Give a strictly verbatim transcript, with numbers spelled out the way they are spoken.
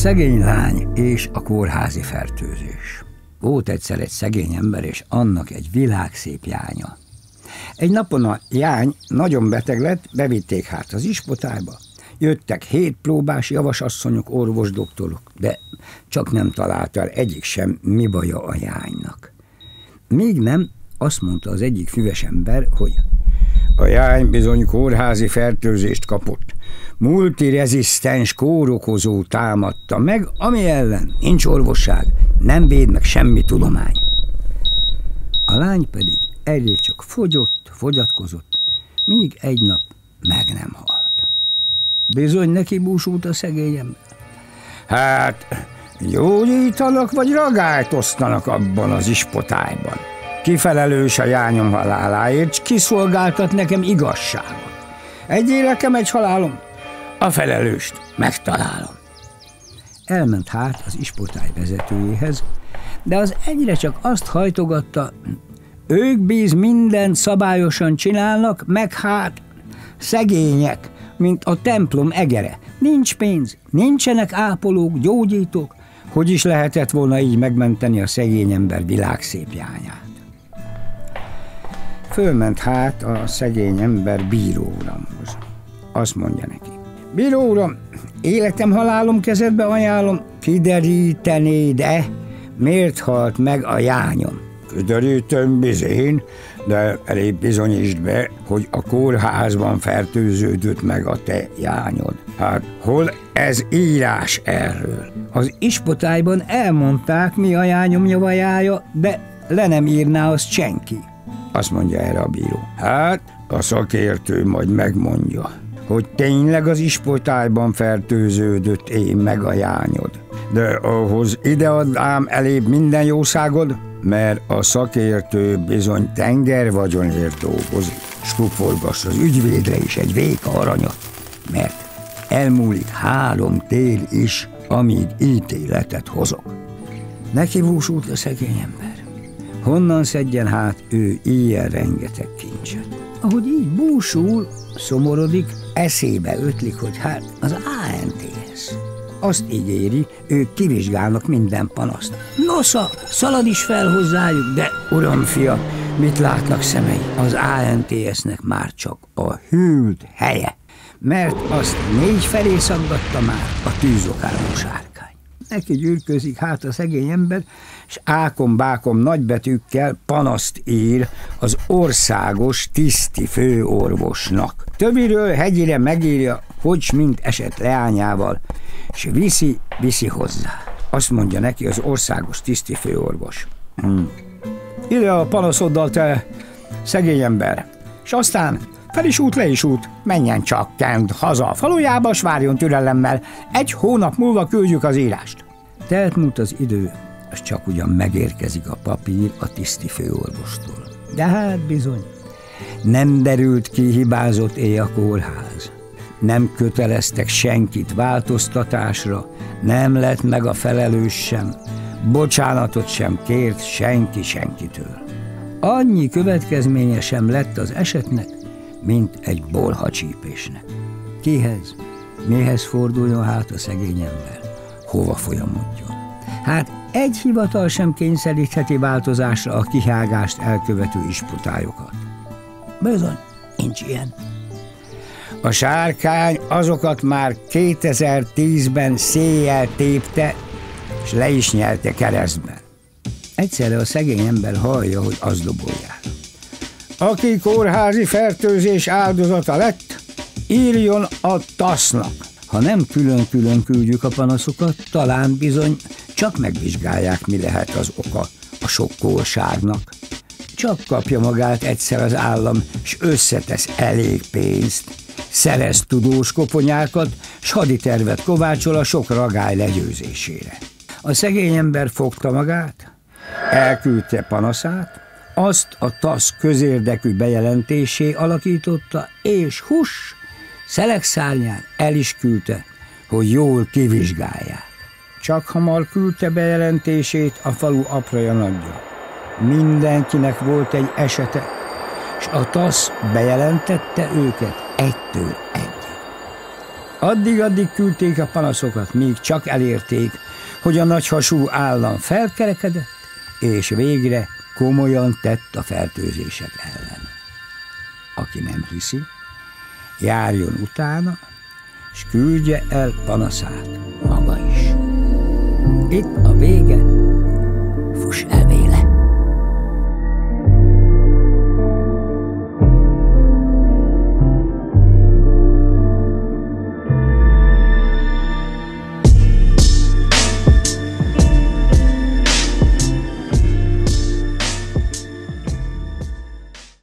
szegény lány és a kórházi fertőzés. Volt egyszer egy szegény ember, és annak egy világszép jánya. Egy napon a jány nagyon beteg lett, bevitték hát az ispotályba. Jöttek hét próbás javasasszonyok, orvosdoktorok, de csak nem találta el egyik sem, mi baja a jánynak. Még nem, azt mondta az egyik füves ember, hogy a jány bizony kórházi fertőzést kapott. Multirezisztens kórokozó támadta meg, ami ellen nincs orvosság, nem véd meg semmi tudomány. A lány pedig egyre csak fogyott, fogyatkozott, míg egy nap meg nem halt. Bizony neki búsult a szegény ember. Hát, gyógyítanak vagy ragályt osztanak abban az ispotályban. Ki felelős a jányom haláláért, s kiszolgáltat nekem igazságot. Egy életem, egy halálom, a felelőst megtalálom. Elment hát az ispotály vezetőjéhez, de az egyre csak azt hajtogatta, ők bíz mindent szabályosan csinálnak, meg hát szegények, mint a templom egere. Nincs pénz, nincsenek ápolók, gyógyítók, hogy is lehetett volna így megmenteni a szegény ember világszép jányát. Fölment hát a szegény ember bíró uramhoz. Azt mondja neki, bíró uram, életem, halálom kezedbe ajánlom, kiderítenéd-e, miért halt meg a jányom? Kiderítem bizony, de elég bizonyítsd be, hogy a kórházban fertőződött meg a te jányod. Hát hol ez írás erről? Az ispotályban elmondták, mi a jányom javajája, de le nem írná azt senki. Azt mondja erre a bíró. Hát a szakértő majd megmondja, hogy tényleg az ispotályban fertőződött én meg a jányod. De ahhoz ideadd ám elébb minden jószágod, mert a szakértő bizony tengervagyonért dolgozik. Skufolgass az ügyvédre is egy véka aranyat, mert elmúlik három tél is, amíg ítéletet hozok. Neki búsult a szegény ember. Honnan szedjen hát ő ilyen rengeteg kincset? Ahogy így búsul, szomorodik, eszébe ötlik, hogy hát az á en té es. Azt ígéri, ők kivizsgálnak minden panaszt. Nosza, szalad is fel hozzájuk, de uram, fia, mit látnak szemei? Az á en té esnek már csak a hűlt helye, mert azt négy felé szaggatta már a tűzokáló sárkány. Neki gyűrközik hát a szegény ember, és ákom-bákom nagybetűkkel panaszt ír az országos tiszti főorvosnak. Többiről hegyire megírja, hogy mint esett leányával, és viszi, viszi hozzá. Azt mondja neki az országos tiszti főorvos. Hmm. Ide a panaszoddal, te szegény ember, és aztán fel is út, le is út, menjen csak kent haza a falujába, s várjon türelemmel, egy hónap múlva küldjük az írást. Telt múlt az idő, és csak ugyan megérkezik a papír a tiszti főorvostól. De hát bizony, nem derült ki, hibázott-e a kórház. Nem köteleztek senkit változtatásra, nem lett meg a felelős sem, bocsánatot sem kért senki senkitől. Annyi következménye sem lett az esetnek, mint egy bolhacsípésnek. Kihez, mihez forduljon hát a szegény ember? Hova folyamodjon? Hát egy hivatal sem kényszerítheti változásra a kihágást elkövető ispotályokat. Bizony, nincs ilyen. A sárkány azokat már kétezer-tízben széjjel tépte, és le is nyelte keresztben. Egyszerre a szegény ember hallja, hogy azt dobolják. Aki kórházi fertőzés áldozata lett, írjon a tasznak. Ha nem külön-külön küldjük a panaszokat, talán bizony csak megvizsgálják, mi lehet az oka a sok kórságnak. Csak kapja magát egyszer az állam, s összetesz elég pénzt, szerez tudós koponyákat, s haditervet kovácsol a sok ragály legyőzésére. A szegény ember fogta magát, elküldte panaszát, azt a TASZ közérdekű bejelentésé alakította, és hús, szelekszárnyán el is küldte, hogy jól kivizsgálják. Csak hamar küldte bejelentését a falu apraja nagyja. Mindenkinek volt egy esete, és a TASZ bejelentette őket egytől egyig. Addig-addig küldték a panaszokat, míg csak elérték, hogy a nagyhasú állam felkerekedett, és végre komolyan tett a fertőzések ellen. Aki nem hiszi, járjon utána, és küldje el panaszát maga is. Itt a vége, fuss el!